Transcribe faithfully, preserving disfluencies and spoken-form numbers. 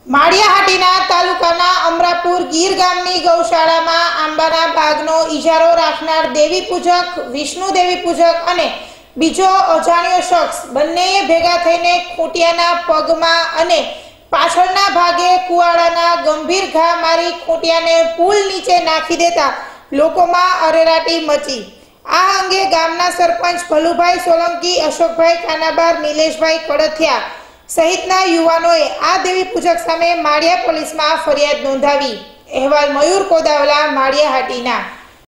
માળિયાહાટીના તાલુકાના અમરાપુર ગીર ગામની ગૌશાળામાં આંબાના બાગનો ઇજારો રાખનાર દેવી પૂજક, વિષ્ણુ દેવી પૂજક અને બીજો અજાણ્યો શખ્સ બંનેએ ભેગા થઈને ખૂંટિયાના પગમાં અને પાછળના ભાગે કુવાડાના ગંભીર ઘા મારી ખૂંટિયાને પુલ નીચે નાખી દેતા લોકોમાં અરેરાટી મચી। આ અંગે ગામના સરપંચ ભલુભાઈ સોલંકી, અશોકભાઈ કાનાબાર, નિલેશભાઈ કડથિયા સહિતના યુવાનોએ આ દેવી પૂજક સામે માળિયા પોલીસમાં ફરિયાદ નોંધાવી। અહેવાલ મયુર કોદાવલા, માળિયાહાટીના।